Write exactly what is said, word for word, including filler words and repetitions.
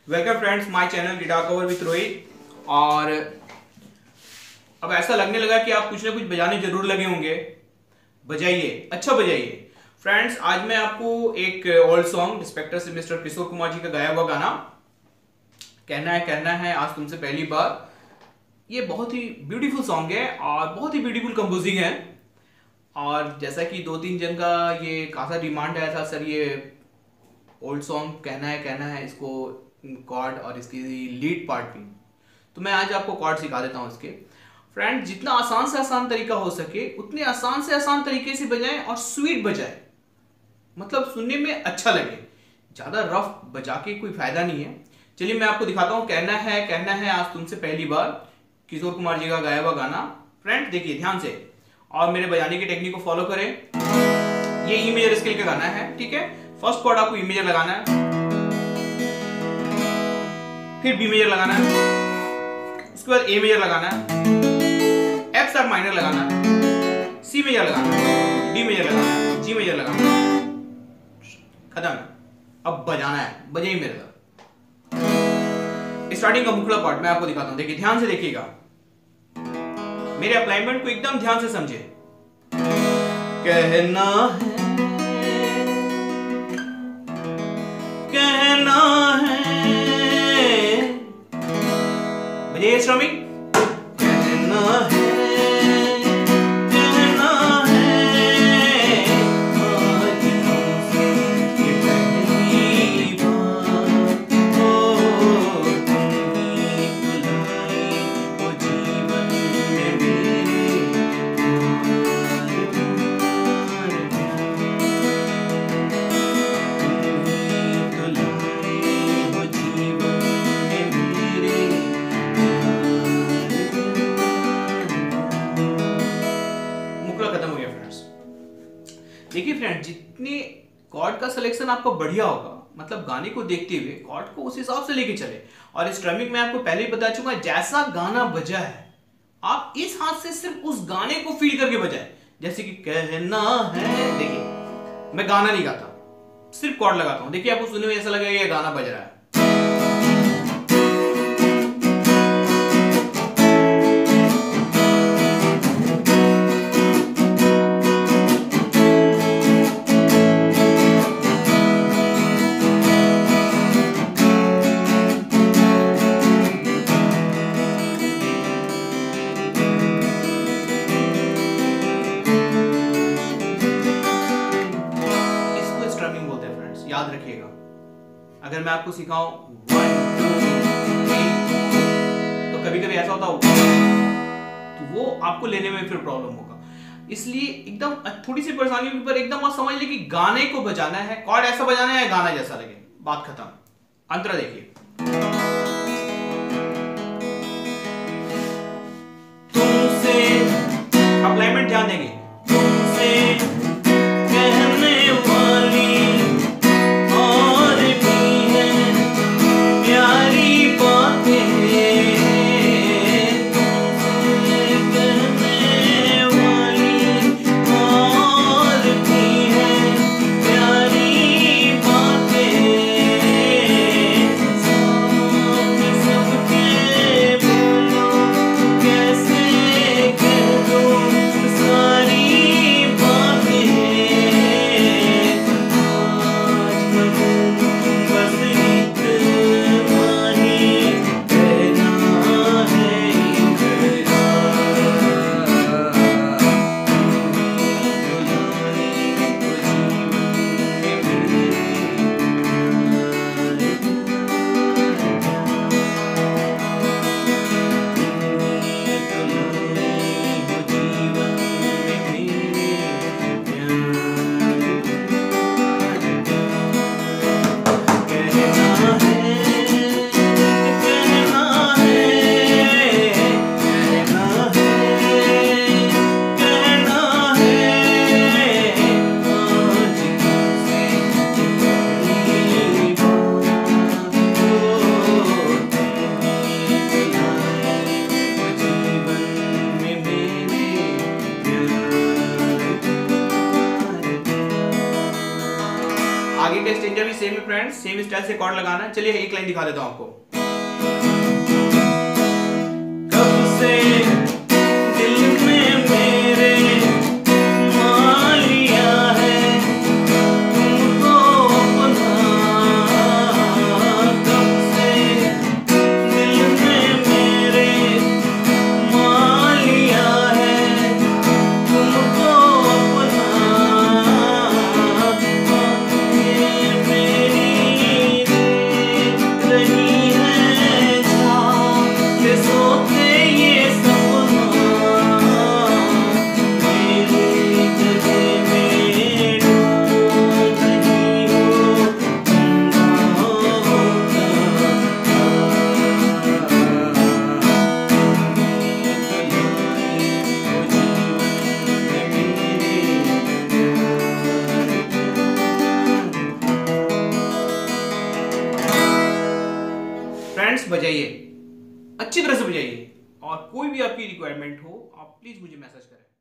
Welcome friends, my channel guitar cover with Rohit. और अब ऐसा लगने लगा कि आप कुछ ना कुछ बजाने जरूर लगे होंगे। बजाइए, अच्छा बजाइए फ्रेंड्स। आज मैं आपको एक ओल्ड सॉन्ग इंस्पेक्टर से मिस्टर किशोर कुमार जी का गाया हुआ गाना कहना है कहना है आज तुमसे पहली बार, ये बहुत ही ब्यूटीफुल सॉन्ग है और बहुत ही ब्यूटीफुल कंपोजिंग है। और जैसा कि दो तीन जन का ये खासा डिमांड आया था, सर ये ओल्ड सॉन्ग कहना है कहना है इसको कॉर्ड और इसकी लीड पार्ट भी, तो मैं आज आपको कॉर्ड सिखा देता हूँ इसके। फ्रेंड, जितना आसान से आसान तरीका हो सके उतने आसान से आसान तरीके से बजाएं और स्वीट बजाएं, मतलब सुनने में अच्छा लगे। ज्यादा रफ बजा के कोई फायदा नहीं है। चलिए मैं आपको दिखाता हूँ कहना है कहना है आज तुमसे पहली बार, किशोर कुमार जी का गाया हुआ गाना। फ्रेंड देखिए ध्यान से और मेरे बजाने की टेक्निक को फॉलो करें। ये ई मेजर स्केल का गाना है, ठीक है। फर्स्ट कॉर्ड आपको ई मेजर लगाना है, फिर बी मेजर लगाना है, उसके बाद ए मेजर लगाना है, एफ शार्प माइनर लगाना है, सी मेजर लगाना है, डी मेजर लगाना है, जी मेजर लगाना है। खत्म। अब बजाना है, बजाइए मेरे साथ। स्टार्टिंग का मुखड़ा पार्ट मैं आपको दिखाता हूं, देखिए ध्यान से देखिएगा, मेरे अप्लाइमेंट को एकदम ध्यान से समझे। कहना है कहना है, बजाइए स्ट्रमिंग। कहना है कहना है आज तुमसे ये पहली बार, ओ तुम ही बुलाई वो जीवन में मेरे, देखिए फ्रेंड, जितने कॉर्ड का सिलेक्शन आपका बढ़िया होगा, मतलब गाने को देखते हुए कॉर्ड को उस हिसाब से लेके चले। और स्ट्रमिंग में आपको पहले ही बता चुका, जैसा गाना बजा है आप इस हाथ से सिर्फ उस गाने को फील करके बजाए। जैसे कि कहना है, देखिए मैं गाना नहीं गाता, सिर्फ कॉर्ड लगाता हूं। देखिए आपको सुनने में ऐसा लगेगा ये गाना बज रहा है। याद रखिएगा, अगर मैं आपको सिखाऊं वन टू थ्री, तो कभी कभी ऐसा होता होगा तो वो आपको लेने में फिर प्रॉब्लम होगा। इसलिए एकदम थोड़ी सी परेशानी होगी, पर एकदम आप समझ लीजिए कि गाने को बजाना है, कॉर्ड ऐसा बजाना है गाना जैसा लगे, बात खत्म। अंतरा देखिए, तुमसे अप्लाइमेंट ध्यान देंगे, तुमसे कहने वाली सारी सेम स्टाइल से कॉर्ड लगाना है। चलिए एक लाइन दिखा देता हूं आपको। कब से दिल में मेरे मान लिया है तुमको अपना, कब से दिल में मेरे मान लिया है तुमको अपना, ये मेरी देख रही है जाके सोते ये सपना, मेरी जगह में डूब रही हो फ्रेंड्स। बजाइए, अच्छी तरह से बजाइए, और कोई भी आपकी रिक्वायरमेंट हो आप प्लीज मुझे मैसेज करें।